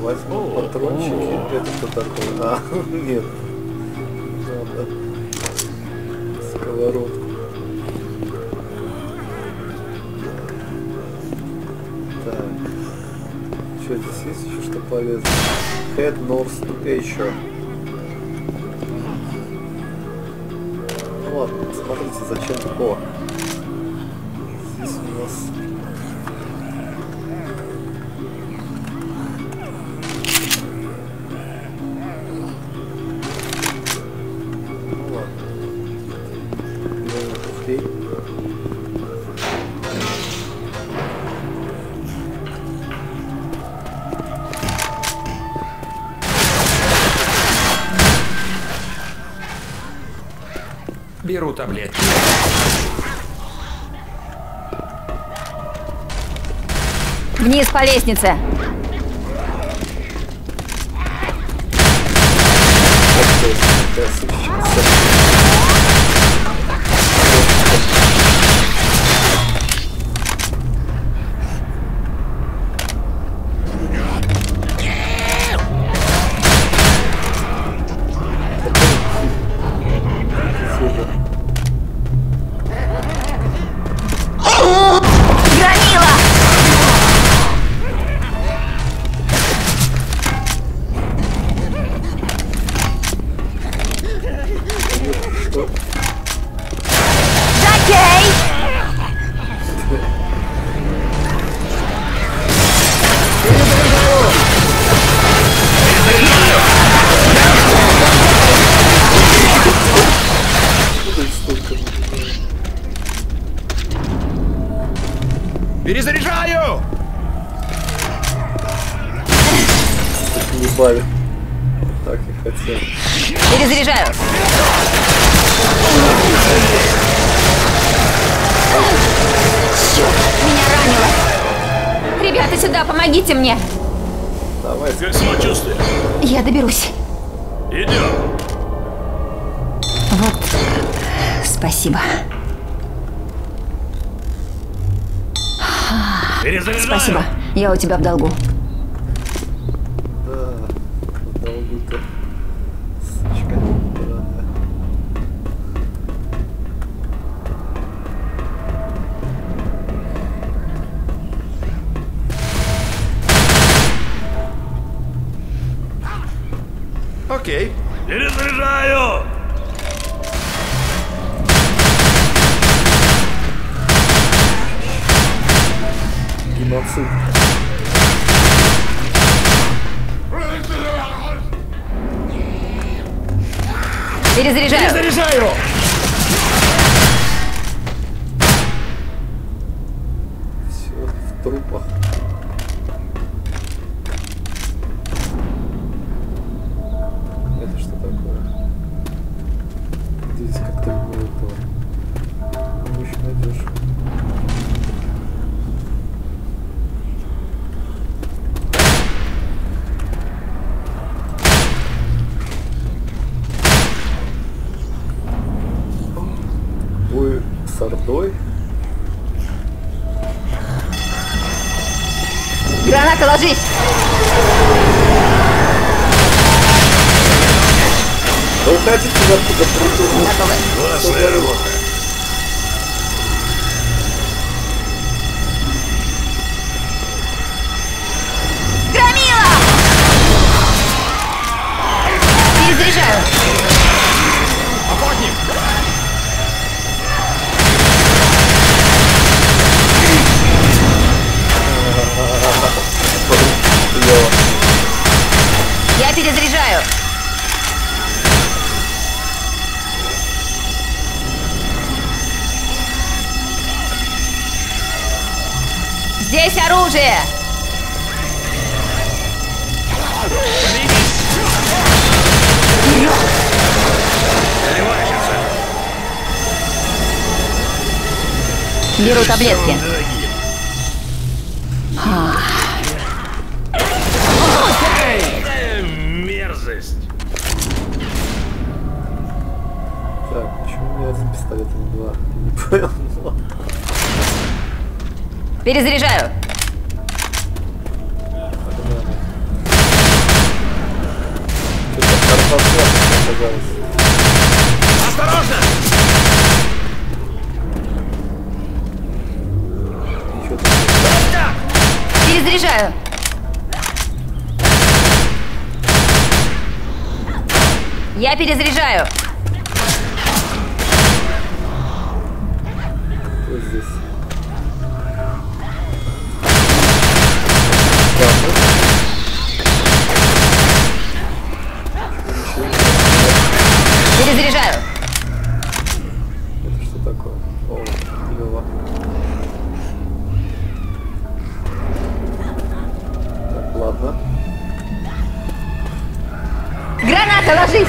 Возьму патрончики. Это что такое? А, нет. Надо. Сковородку. Так. Что здесь есть еще что полезно? Head North еще. Ну ладно, смотрите, зачем такого. Здесь у нас... Беру таблетки. Вниз по лестнице. Перезаряжаю! Не бавит. Так и хотел. Перезаряжаю. Меня ранило. Ребята, сюда, помогите мне. Давай. Как самочувствие? Я доберусь. Идем. Вот. Спасибо. Перезаряжаю. Спасибо. Я у тебя в долгу. Да, в долгу-то. Сучка драная. Окей. Перезаряжаю. Геноцид. Перезаряжаю. Перезаряжаю! Все в трупах. Это что такое? Здесь как-то не этого. Ну, еще найдешь. Ой, с ордой. Граната, ложись. Да уходите оттуда, придурок. Готовы. Классная работа. Громила! Перезаряжаю. Охотник! Я перезаряжаю. Здесь оружие. Беру таблетки. Мерзость. Так, почему у меня один пистолет, а не два? Я не понял. Перезаряжаю. Погнали. оказалось. Осторожно! Ничего такого. Перезаряжаю. Я перезаряжаю. Кто здесь? Перезаряжаю. Это что такое? О, Лёва. Так, ладно. Граната, ложись.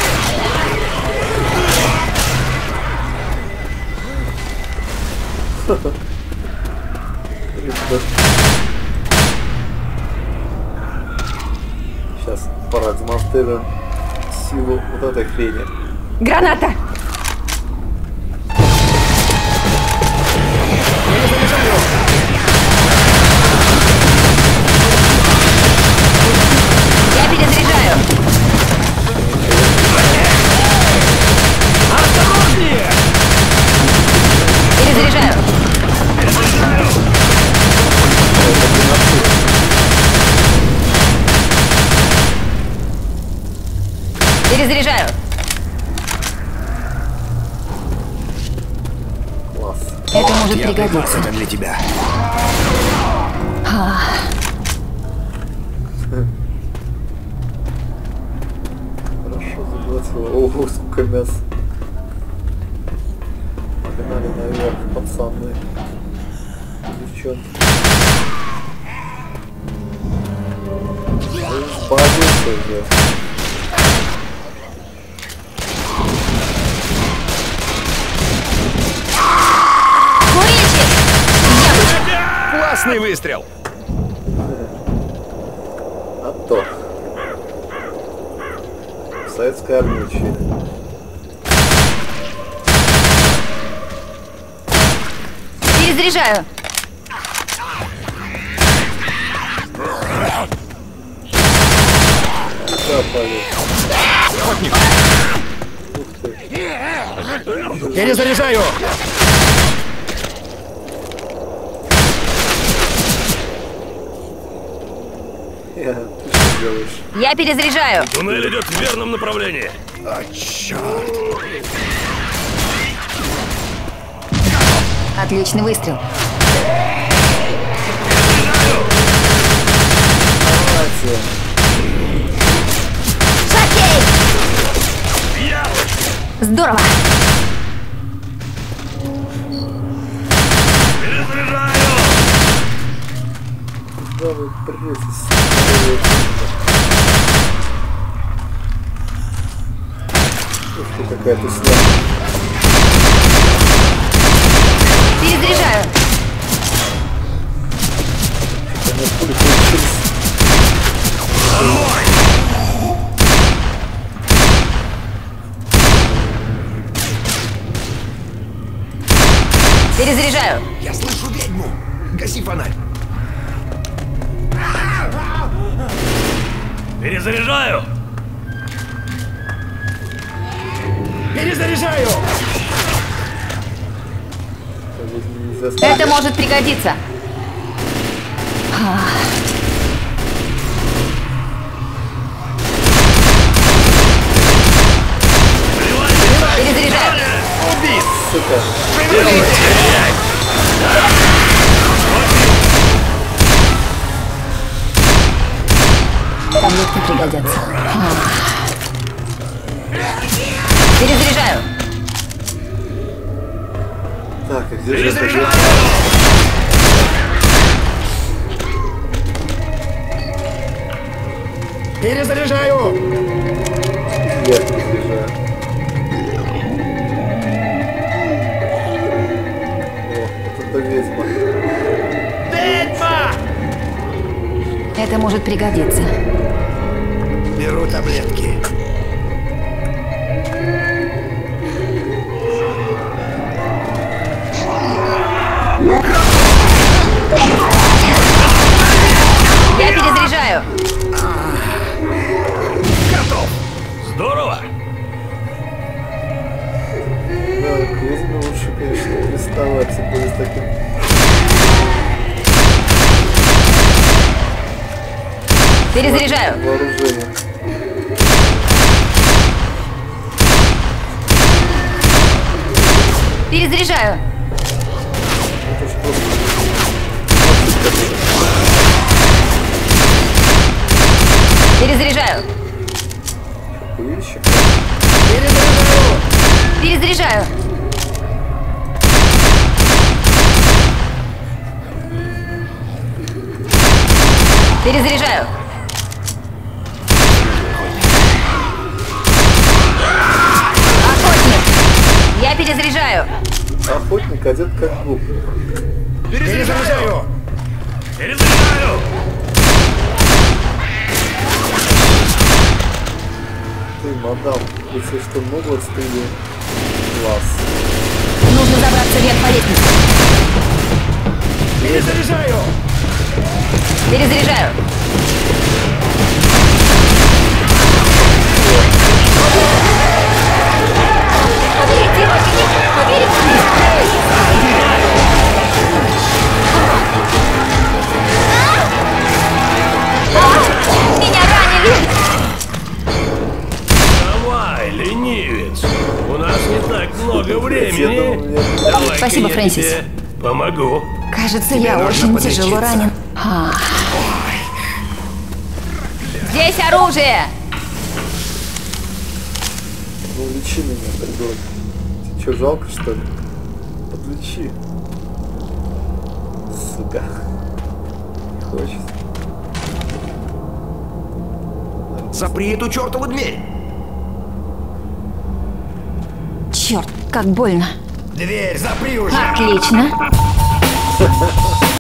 Сейчас продемонстрируем силу вот этой хрени. Граната. Я перезаряжаю. Осторожнее! Перезаряжаю. Перезаряжаю. Класс. Это может пригодиться. Это для тебя. Хорошо заглотила. Ого, сколько мяса. Погнали наверх, пацаны. Девчонки. Избавился уже. Курильщик! Классный выстрел! А то. В советской армии учили. Перезаряжаю. Да, Павел. Ух ты. Перезаряжаю! Ты что делаешь? Я перезаряжаю. Туннель идет в верном направлении. Отличный выстрел. Давайте. Шокей! Яблочко! Здорово. Перезаряжаю! Куда вы претесь? Ух ты, какая тусня. Перезаряжаю. У меня пули получились. Перезаряжаю. Я слышу ведьму! Гаси фонарь! Перезаряжаю! Перезаряжаю! Нельзя Это стрелять. может пригодиться. Перезаряжаю. Сука. Таблетки пригодятся. Перезаряжаю. Так, а где же это где? Перезаряжаю! Я перезаряжаю. О, вот это ведьма. Ведьма! Это может пригодиться. Беру таблетки. Я перезаряжаю. Здорово! Перезаряжаю. Вооружение. Перезаряжаю. Это ж просто... Перезаряжаю. Хуище. Перезаряжаю. Перезаряжаю. Охотник. Я перезаряжаю. Охотник одет как губ. Перезаряжаю! Перезаряжаю! Ты, мадам, если что, много стыли. Класс. Нужно забраться вверх по лестнице. Перезаряжаю! Перезаряжаю. Меня ранили! Давай, ленивец. У нас не так много Я времени. думал, мне... Давай-ка Спасибо, я Фрэнсис. тебе помогу. Кажется, Тебе я нужно очень подлечиться. тяжело ранен. Здесь оружие! Ну, лечи меня, придурок. Тебе что, жалко, что ли? Подлечи. Сука. Не хочется. Запри эту чертову дверь! Черт, как больно. Дверь запри уже! Отлично.